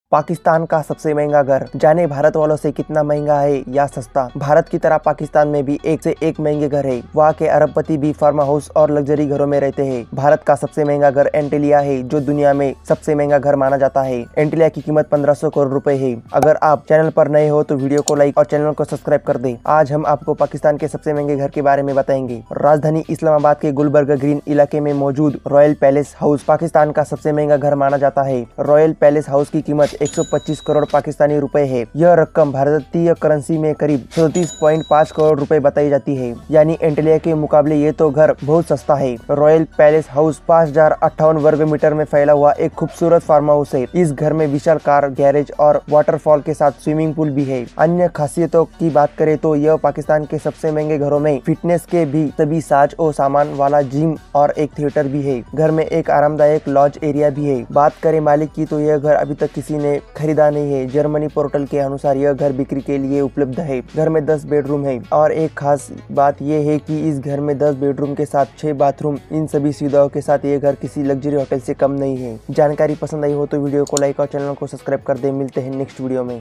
पाकिस्तान का सबसे महंगा घर। जाने भारत वालों से कितना महंगा है या सस्ता। भारत की तरह पाकिस्तान में भी एक से एक महंगे घर है। वहाँ के अरबपति भी फार्म हाउस और लग्जरी घरों में रहते हैं। भारत का सबसे महंगा घर एंटीलिया है, जो दुनिया में सबसे महंगा घर माना जाता है। एंटीलिया की कीमत 1500 करोड़ रुपए है। अगर आप चैनल पर नए हो तो वीडियो को लाइक और चैनल को सब्सक्राइब कर दें। आज हम आपको पाकिस्तान के सबसे महंगे घर के बारे में बताएंगे। राजधानी इस्लामाबाद के गुलबर्ग ग्रीन इलाके में मौजूद रॉयल पैलेस हाउस पाकिस्तान का सबसे महंगा घर माना जाता है। रॉयल पैलेस हाउस की कीमत 125 करोड़ पाकिस्तानी रुपए है। यह रकम भारतीय करेंसी में करीब 37.5 करोड़ रुपए बताई जाती है। यानी एंटीलिया के मुकाबले ये तो घर बहुत सस्ता है। रॉयल पैलेस हाउस 5058 वर्ग मीटर में फैला हुआ एक खूबसूरत फार्म हाउस है। इस घर में विशाल कार गैरेज और वाटरफॉल के साथ स्विमिंग पूल भी है। अन्य खासियतों की बात करें तो यह पाकिस्तान के सबसे महंगे घरों में फिटनेस के भी सभी साज और सामान वाला जिम और एक थिएटर भी है। घर में एक आरामदायक लॉज एरिया भी है। बात करें मालिक की तो यह घर अभी तक किसी ने खरीदा नहीं है। जर्मनी पोर्टल के अनुसार यह घर बिक्री के लिए उपलब्ध है। घर में 10 बेडरूम है और एक खास बात यह है कि इस घर में 10 बेडरूम के साथ 6 बाथरूम, इन सभी सुविधाओं के साथ ये घर किसी लग्जरी होटल से कम नहीं है। जानकारी पसंद आई हो तो वीडियो को लाइक और चैनल को सब्सक्राइब कर दे। मिलते हैं नेक्स्ट वीडियो में।